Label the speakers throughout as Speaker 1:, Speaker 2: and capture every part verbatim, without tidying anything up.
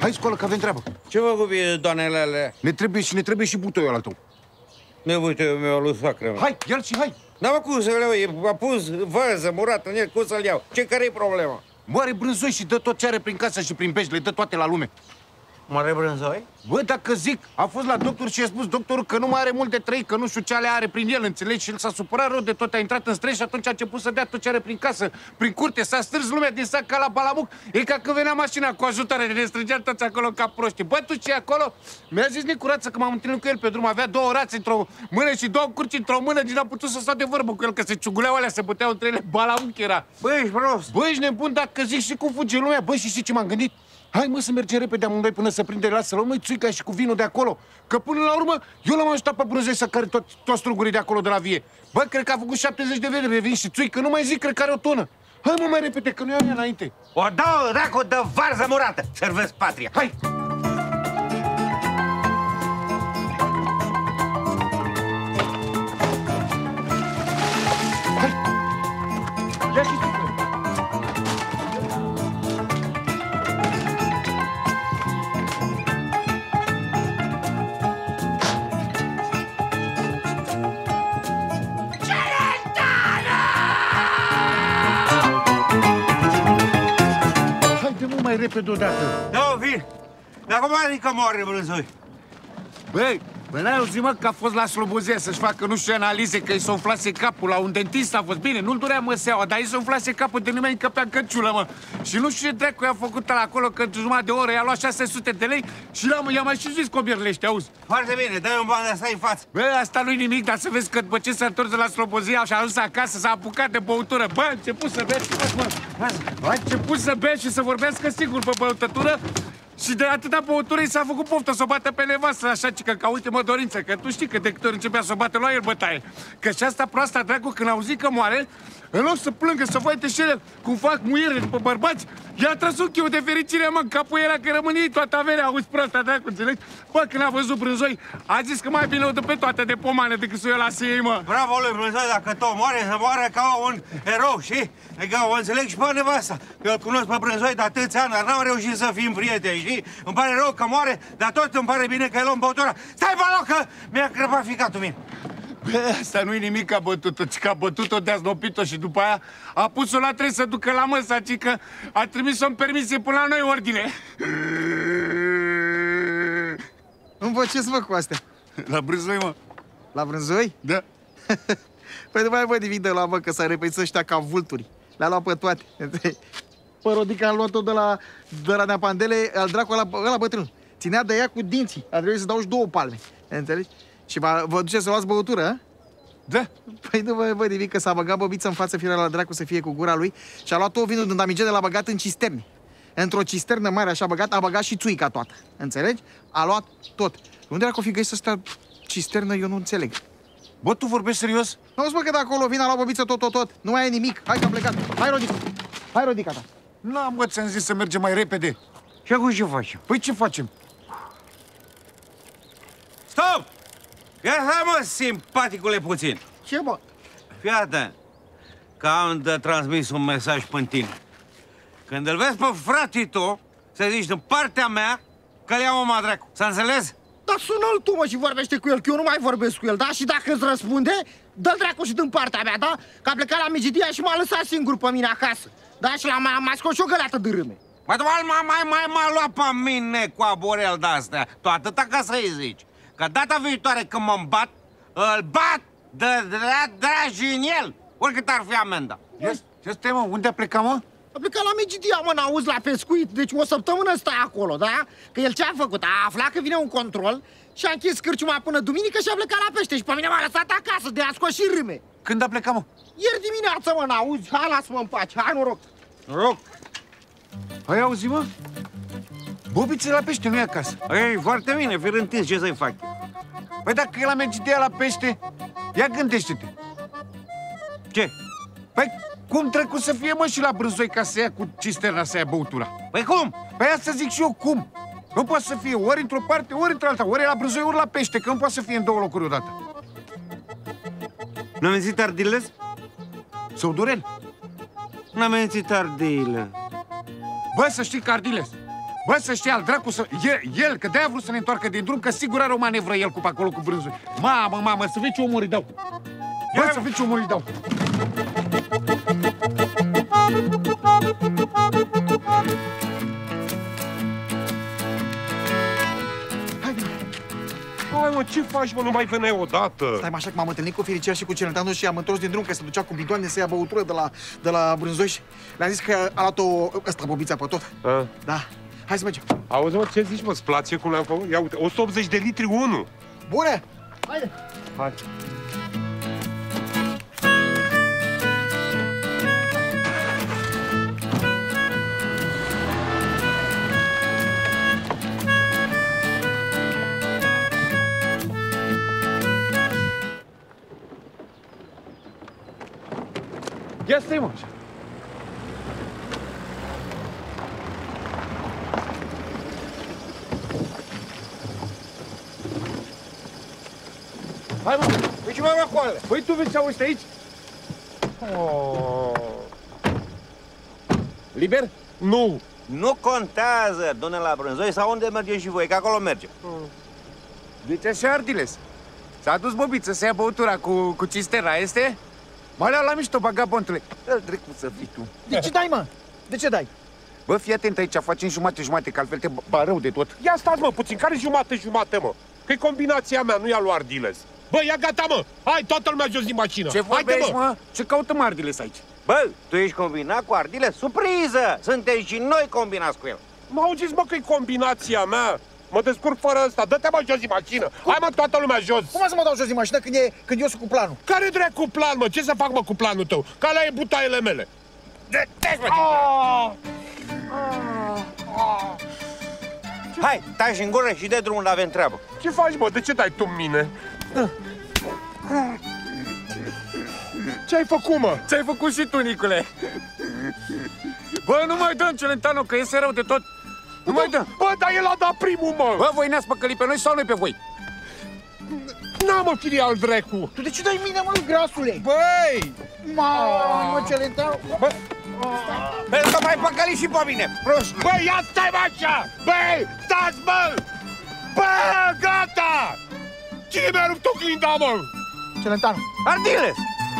Speaker 1: Hai, scoală, că avem treabă.
Speaker 2: Ce mă cu doamnele alea?
Speaker 1: Ne trebuie și ne trebuie și butoiul ăla tău.
Speaker 2: Nebuitoiul meu lui soacră, mă.
Speaker 1: Hai, ia-l și hai.
Speaker 2: N-am cum să-l iau, e apus, văză, murat în el, cum să-l iau? Ce care-i problema?
Speaker 1: Moare brânzoi și dă tot ce are prin casă și prin pești, le dă toate la lume.
Speaker 2: Mare brânzoi?
Speaker 1: Bă, dacă zic, a fost la doctor și a spus doctorul că nu mai are mult de trăit, că nu știu ce ale are prin el, înțelegi? Și el s-a supărat rău de tot, a intrat în stres și atunci a început să dea tot ce are prin casă, prin curte, s-a strâns lumea din sac ca la balamuc. E ca când venea mașina cu ajutoare, ne strângeam toți acolo ca proști. Bă, tu ce acolo? Mi-a zis Nicurață că m-am întâlnit cu el pe drum, avea două rațe într-o mână și două curci într-o mână, din n-a putut să stau de vorbă cu el, că se ciuguleau alea, se băteau între ele, balamuc era.
Speaker 2: Bă, ești prost.
Speaker 1: Bă, ești nebun dacă zici și cum fuge lumea. Bă, și știi ce m-am gândit? Hai, mă, să mergem repede amândoi până să prinde, lasă, luăm noi țuica și cu vinul de acolo. Că până la urmă, eu l-am ajutat pe brânzoi să care tot, toți strugurii de acolo de la vie. Bă, cred că a făcut șaptezeci de lei de vin și țuică, nu mai zic, cred că are o tonă. Hai, mă, mai repede, că nu iau ea înainte.
Speaker 2: O dau, dracu, de varză murată. Servesc patria.
Speaker 1: Hai! Hai! Ia și țuică. Mai repede odată.
Speaker 2: Da, vin. Dar cum adică moare brânzoi?
Speaker 1: Băi, bă, n-ai auzit, mă, că a fost la Slobozia să-și facă nu știu analize, că i s-o umflase capul, la un dentist a fost. Bine, nu-l durea măseaua, dar i s-o umflase capul de nu mai încăpea în căciulă, mă. Și nu știu ce dracu i-a făcut ăla acolo, că într-o jumătate de oră i-a luat șase sute de lei și i-a mai și zis cobierlește, auzi?
Speaker 2: Foarte bine, dă-i un ban de asta în față.
Speaker 1: Bă, asta nu-i nimic, dar să vezi că după ce s-a întors de la Slobozia și a ajuns acasă, s-a apucat de băutură. Bă, a început să bea și mă, a început să bea și să vorbească sigur pe băutătură. Și de atâta băutură i s-a făcut poftă să o bată pe nevastă, așa, că ca ultimă dorință, că tu știi că de câte ori începea să o bată la el bătaie. Că și asta proasta, dracu, când auzi că moare, în loc să plângă, să vaite și ele cum fac muiere după bărbați, i-a tras un chiu de fericire, mă, în capul era că rămâne ei toată averea, auzi proasta, dracu, înțelegi? Bă, când a văzut brânzoi, a zis că mai bine o dă pe toate de pomană decât să o ia la ei, mă.
Speaker 2: Bravo lui brânzoi, dacă tot moare, să moare ca un erou, știi? Adică o înțeleg și pe nevasta, că îl cunosc pe brânzoi de atâția ani, dar n-am reușit să fim prieteni, știi? Îmi pare rău că moare, dar tot îmi pare bine că îi luăm băutura. Stai pe loc, că mi-a crăpat ficatul meu.
Speaker 1: Bă, asta nu-i nimic că a bătut-o, ci că a bătut-o, de-a snopit-o și după aia a pus-o la trebuie să ducă la măsa, ci că a trimis-o în permisie până la noi ordine.
Speaker 3: Îmi văceți, mă, cu astea?
Speaker 1: La brânzoi, mă.
Speaker 3: La brânzoi?
Speaker 1: Da.
Speaker 3: Păi după aia vă dividă la mă, că s-a repetit ăștia ca vulturi. Le-a luat pe toate. Pe Rodica am luat-o de la, de la Neapandele, al dracu ăla, ăla bătrân. Ținea de ea cu dinții. A trebuit să dau și două palme. Înțelegi? Și vă, vă duceți să luați băutură, a?
Speaker 1: Da.
Speaker 3: Păi nu vă, vă nimic, că s-a băgat băbiță în față, firea la dracu să fie cu gura lui și a luat tot vinul din damigene, l-a băgat în cisterne. Într-o cisternă mare așa băgat, a băgat și țuica toată. Înțelegi? A luat tot. Unde era că o fi găsit asta cisternă, eu nu înțeleg.
Speaker 1: Bă, tu vorbești serios?
Speaker 3: Nu spune că de acolo vine, a luat băbiță tot, tot, tot. Nu mai e nimic. Hai că am plecat. Hai, Rodica. Hai, Rodica ta.
Speaker 1: Nu, mă, ți-am zis să mergem mai repede.
Speaker 2: Și acum ce facem?
Speaker 1: Păi ce facem?
Speaker 2: Stop! Ia hai, mă, simpaticule, puțin.
Speaker 3: Ce, bă?
Speaker 2: Fii atent, că am de transmis un mesaj până tine. Când îl vezi pe fratele tău, să zici din partea mea că-l iau mă dracu. S-a înțeles?
Speaker 3: Dar sună-l tu, mă, și vorbește cu el, că eu nu mai vorbesc cu el, da? Și dacă îți răspunde, dă-l dracu și din partea mea, da? Că a plecat la Migidia și m-a lăsat singur pe mine acasă. Da? Și l-a mai, mai scos și o găleată de râme.
Speaker 2: Mai mai mai mai m-a luat pe mine cu aborel de-astea. Tu atâta ca să-i zici. Că data viitoare când mă bat, îl bat de dragi în el, oricât ar fi amenda.
Speaker 1: Ce stai, mă? Unde a plecat, mă?
Speaker 3: A plecat la Migidia, mă, n-auzi, la pescuit. Deci o săptămână stai acolo, da? Că el ce-a făcut? A aflat că vine un control și a închis cârciuma până duminică și a plecat la pește. Și pe mine m-a lăsat acasă, de a scos și râme.
Speaker 1: Când a plecat, mă?
Speaker 3: Ieri dimineață, mă, n-auzi? Hai, lasă-mă în pace, hai, noroc.
Speaker 2: Noroc.
Speaker 1: Hai, auzi, mă? Bobițe la pește, nu e acasă.
Speaker 2: Ei, foarte bine, fi întins, ce să-i fac?
Speaker 1: Păi dacă e la Migidia la pește, ia gândește-te.
Speaker 2: Ce?
Speaker 1: Păi cum trecut să fie, mă, și la brânzoi ca să ia cu cisterna să ia băutura?
Speaker 2: Păi cum?
Speaker 1: Păi asta zic și eu, cum? Nu poate să fie ori într-o parte, ori într-alta, ori la brânzoi, ori la pește, că nu poate să fie în două locuri odată.
Speaker 2: N-am mințit Ardiles?
Speaker 1: Sau Dorel?
Speaker 2: N-am mințit Ardile.
Speaker 1: Bă, să știi că Ardiles, Bă, să știi, al dracu să... El, el că de-aia a vrut să ne întoarcă din drum, că sigur are o manevră el cu pe acolo cu brânzul. Mamă, mamă, să vezi ce omor îi dau. Bă, să vezi ce omor îi dau.
Speaker 4: Hai, mă, ce faci, mă? Nu mai veneai odată.
Speaker 3: Stai, mă, așa că m-am întâlnit cu Firicel și cu Celentano și am întors din drum, că se ducea cu bidoane să ia băutură de la, de la Brânzoși. Le-am zis că a luat-o ăsta, bobița pe tot.
Speaker 4: A?
Speaker 3: Da. Hai să mergem.
Speaker 4: Auzi, mă, ce zici, mă? Îți place cum le-am făcut? Ia uite, o sută optzeci de litri unu.
Speaker 3: Bune! Haide!
Speaker 4: Hai.
Speaker 1: Ia stai, mă. Hai, mă.
Speaker 2: Păi ce mai acolo?
Speaker 1: Păi tu vezi ce auzi aici?
Speaker 4: Oh.
Speaker 1: Liber?
Speaker 4: Nu.
Speaker 2: Nu contează, domnule la Brânzoi, sau unde mergeți și voi, că acolo mergem.
Speaker 1: Deci așa, Ardiles. S-a dus bobiță să ia băutura cu, cu cisterna, este? Mă lea la mișto, bagabontule. Îl drecu să fii tu.
Speaker 3: De ce dai, mă? De ce dai?
Speaker 1: Bă, fii atent aici, facem jumate-jumate, că altfel te ba rău de tot.
Speaker 4: Ia stați, mă, puțin. Care jumate-jumate, mă? Că-i combinația mea, nu ia lui Ardiles. Bă, ia gata, mă! Hai, toată lumea jos din mașină!
Speaker 1: Ce vorbești, mă? mă? Ce căutăm Ardiles aici?
Speaker 2: Bă, tu ești combinat cu Ardile? Surpriză! Suntem și noi combinați cu el.
Speaker 4: Mă auziți, mă, că-i combinația mea? Mă descurc fără ăsta. Dă-te, mă, jos din mașină! Cum? Hai, mă, toată lumea jos!
Speaker 3: Cum să mă dau jos din mașină când, e, când eu sunt cu planul?
Speaker 4: Care dracu plan, mă? Ce să fac, mă, cu planul tău? Că alea e butaiele mele!
Speaker 2: De-te, mă! Hai, taci în gură și de drumul unde avem treabă.
Speaker 4: Ce faci, mă? De ce dai tu mine? Ce ai făcut, mă?
Speaker 1: Ce-ai făcut și tu, Nicule? Bă, nu mai dăm, Celentano, că iese rău de tot. Nu mai dăm.
Speaker 4: Bă, dar el a dat primul, mă!
Speaker 1: Bă, voi ne-ați păcălit pe noi sau noi pe voi?
Speaker 4: N-am, mă, filial drecu!
Speaker 3: Tu de ce dai mine, mă, grasule?
Speaker 4: Băi!
Speaker 3: Mă, Celentano!
Speaker 4: Bă,
Speaker 2: Pentru că m-ai păcălit și pe mine, prost!
Speaker 4: băi, ia stai, mă, așa! Băi, stați, bă! Bă, gata! Cine mi-a rupt oglinda, mă?
Speaker 3: Celentano!
Speaker 2: Ardiles!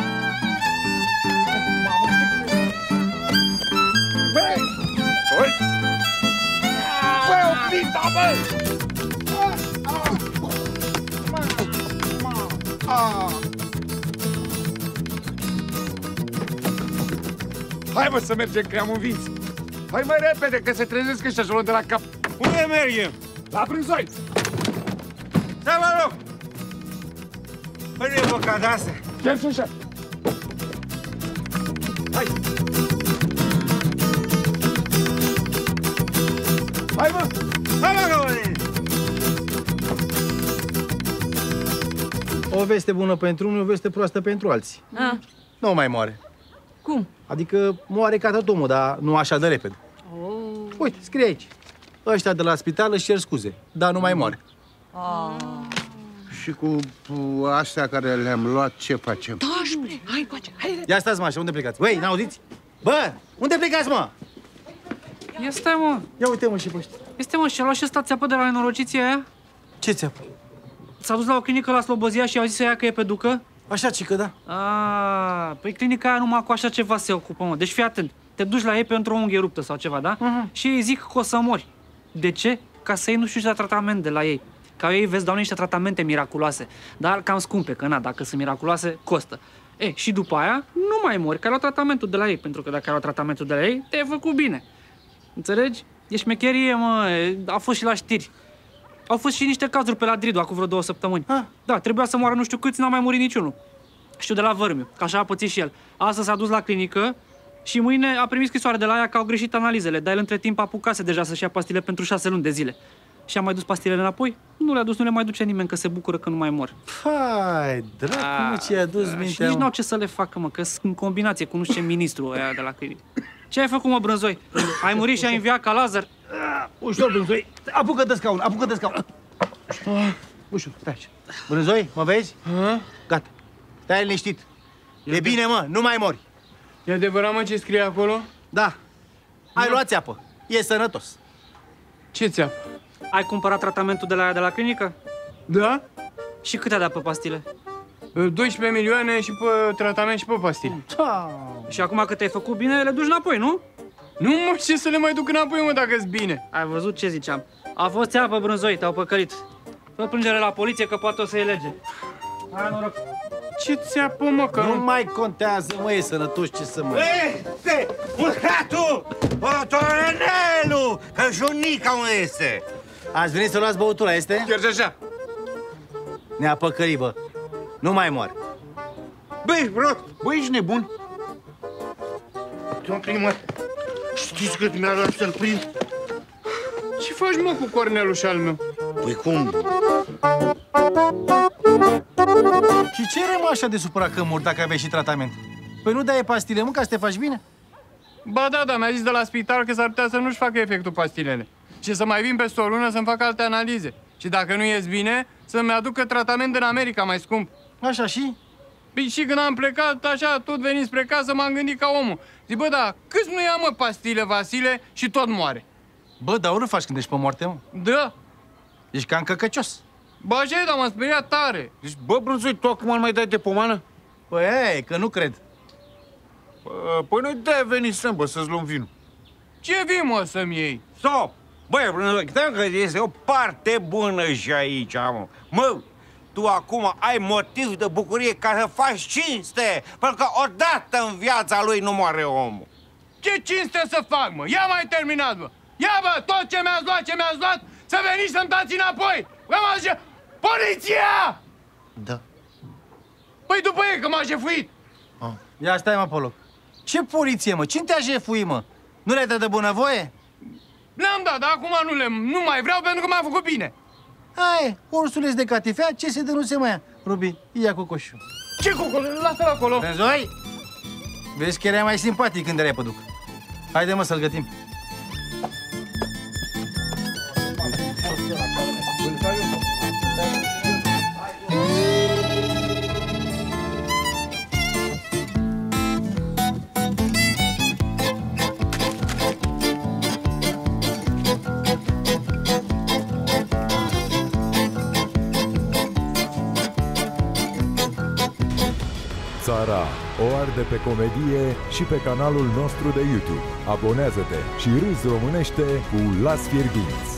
Speaker 4: Băi! Băi! Băi, oglinda, bă!
Speaker 1: Hai, mă, să mergem, că am învins. Hai mai repede, că se trezesc ăștia și o luăm de la cap.
Speaker 2: Unde mergem?
Speaker 1: La Brânzoi!
Speaker 2: Stai, mă rog! Păi nu e băcat de asta.
Speaker 1: Chiar și așa. Hai! Hai, mă!
Speaker 2: Hai, mă, rog!
Speaker 5: O veste bună pentru unii, o veste proastă pentru alții.
Speaker 6: A,
Speaker 5: Nu mai moare.
Speaker 6: cum?
Speaker 5: Adică moare ca tot omul, dar nu așa de repede.
Speaker 6: Oh.
Speaker 5: Uite, scrie aici. Ăștia de la spital își cer scuze, dar nu mai moare.
Speaker 6: Ah.
Speaker 7: Și cu cu astea care le-am luat, ce facem?
Speaker 6: Doaște, hai, face, hai.
Speaker 5: Ia stați, mă, așa, unde plecați? Băi, n-auziți? Bă, unde plecați, mă?
Speaker 6: Ia stai, mă.
Speaker 5: Ia uite, mă, și pe ăștia.
Speaker 6: Este, mă, și-a luat și ăsta țeapă de la nenorociția aia?
Speaker 5: Ce țeapă?
Speaker 6: S-a dus la o clinică la Slobozia și au zis să ia că e pe ducă?
Speaker 5: Așa, cică, da.
Speaker 6: Ah, păi clinica aia numai cu așa ceva se ocupă, mă. Deci fii atent. Te duci la ei pentru o unghie ruptă sau ceva, da? Uh-huh. Și ei zic că o să mori. De ce? Ca să iei nu știu ce tratament de la ei. Ca ei, vezi, dau niște tratamente miraculoase. Dar cam scumpe, că na, dacă sunt miraculoase, costă. E, și după aia nu mai mori, că ai luat tratamentul de la ei. Pentru că dacă ai luat tratamentul de la ei, te-ai făcut bine. Înțelegi? E șmecherie, mă. A fost și la știri. Au fost și niște cazuri pe la Dridu, acum vreo două săptămâni.
Speaker 5: Ah.
Speaker 6: Da, trebuia să moară nu știu câți, n-a mai murit niciunul. Știu de la Vărmiu, că așa a pățit și el. Astăzi s-a dus la clinică și mâine a primit scrisoare de la ea că au greșit analizele, dar el între timp apucase deja să-și ia pastile pentru șase luni de zile. Și a mai dus pastilele înapoi? Nu le-a dus, nu le mai duce nimeni, că se bucură că nu mai mor.
Speaker 5: Hai, dracu, mă, ce i-a dus
Speaker 6: Și
Speaker 5: mintea,
Speaker 6: nici
Speaker 5: mă.
Speaker 6: n-au ce să le facă, mă, că sunt în combinație cu nu știu ce ministru ăia de la clinică. Ce ai făcut, mă, Brânzoi? Ai murit și ai înviat ca Lazar?
Speaker 5: Ușor, Brânzoi. Apucă de scaun, apucă de scaun. Ușor, stai aici. Brânzoi, mă vezi? Gata. Stai liniștit. E bine, mă, nu mai mori.
Speaker 8: E adevărat, mă, ce scrie acolo?
Speaker 5: Da. Ai luat țeapă. E sănătos.
Speaker 8: Ce ți-a?
Speaker 6: Ai cumpărat tratamentul de la, de la clinică?
Speaker 8: Da?
Speaker 6: Și cât a dat pe pastile?
Speaker 8: doisprezece milioane și pe tratament și pe pastile.
Speaker 6: Da. Și acum că te-ai făcut bine, le duci înapoi, nu?
Speaker 8: Nu, mă, ce să le mai duc înapoi, mă, dacă-s bine?
Speaker 6: Ai văzut ce ziceam? A fost țeapă, Brânzoi, te-au păcălit. Fă plângere la poliție că poate o să-i lege. Hai, noroc.
Speaker 8: Ce țeapă, mă, că...
Speaker 5: Nu mai contează, mă, e sănătos, ce să mă...
Speaker 2: Este! Urcatul! Otorenelu! Că junica unde este?
Speaker 5: Ați venit să luați băutura, este?
Speaker 1: Chiar de așa.
Speaker 5: Ne-a păcălit, bă. Nu mai moare.
Speaker 2: Bă, ești prost!
Speaker 3: Bă, ești nebun?
Speaker 4: Domn primar, știți cât mi-a luat să-l prind?
Speaker 8: Ce faci, mă, cu Corneluș al meu?
Speaker 4: Păi cum?
Speaker 5: Și ce erai, mă, așa de supărat că mor dacă aveai și tratament? Păi nu dai pastile, mă, ca să te faci bine?
Speaker 8: Ba da, da, mi-a zis de la spital că s-ar putea să nu-și facă efectul pastilele. Și să mai vin peste o lună să-mi fac alte analize. Și dacă nu ies bine, să-mi aducă tratament în America mai scump.
Speaker 5: Așa și?
Speaker 8: Păi și când am plecat, așa, tot venind spre casă, m-am gândit ca omul. Zic, bă, da, câți nu ia, mă, pastile, Vasile, și tot moare?
Speaker 5: Bă, dar ori faci când ești pe moarte, mă?
Speaker 8: Da.
Speaker 5: Ești cam căcăcios.
Speaker 8: Bă, așa e, dar m-am speriat tare.
Speaker 1: Deci, bă, Brânzoi, tu acum îl mai dai de pomană?
Speaker 5: Păi, ei, că nu cred.
Speaker 1: Bă, păi noi de-aia veni bă, să-ți luăm vinul.
Speaker 8: Ce vii, mă, să-mi iei?
Speaker 2: Stop! Băi, Brânzoi, că este o parte bună și aici, mă. Mă, tu acum ai motiv de bucurie ca să faci cinste, pentru că odată în viața lui nu moare omul.
Speaker 8: Ce cinste să fac, mă? Ia mai terminat, mă! Ia, bă, tot ce mi-ați luat, ce mi-ați luat, să veniți să-mi dați înapoi! Bă, mă zice, poliția!
Speaker 5: Da.
Speaker 8: Păi după ei, că m-a jefuit!
Speaker 5: Ah. Ia stai, mă, pe loc. Ce poliție, mă? Cine te-a jefuit, mă? Nu le-ai dat de bunăvoie?
Speaker 8: Le-am dat, dar acum nu, le, nu mai vreau pentru că m-a făcut bine.
Speaker 5: Hai, ursuleț de catifea, ce se dă nu se mai ia. Rubi, ia cocoșul.
Speaker 8: Ce cocol? Lasă-l acolo.
Speaker 5: Brânzoi? Vezi că erai mai simpatic când erai păduc. Haide, mă, să-l gătim.
Speaker 9: Țara o arde pe comedie și pe canalul nostru de YouTube. Abonează-te și râzi românește cu Las Fierbinți.